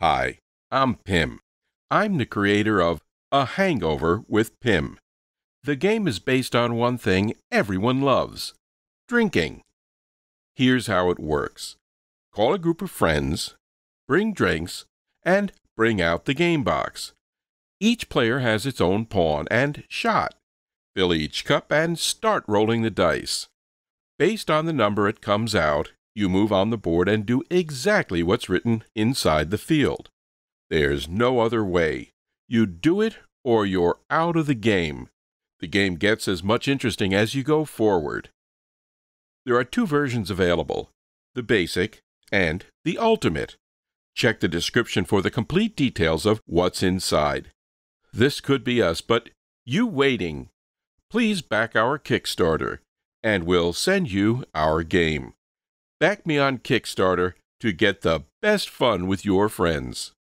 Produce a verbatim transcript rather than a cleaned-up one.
Hi, I'm Pim. I'm the creator of A Hangover with Pim. The game is based on one thing everyone loves: drinking. Here's how it works. Call a group of friends, bring drinks, and bring out the game box. Each player has its own pawn and shot. Fill each cup and start rolling the dice. Based on the number it comes out, you move on the board and do exactly what's written inside the field. There's no other way. You do it or you're out of the game. The game gets as much interesting as you go forward. There are two versions available: the basic and the ultimate. Check the description for the complete details of what's inside. This could be us, but you waiting. Please back our Kickstarter, and we'll send you our game. Back me on Kickstarter to get the best fun with your friends.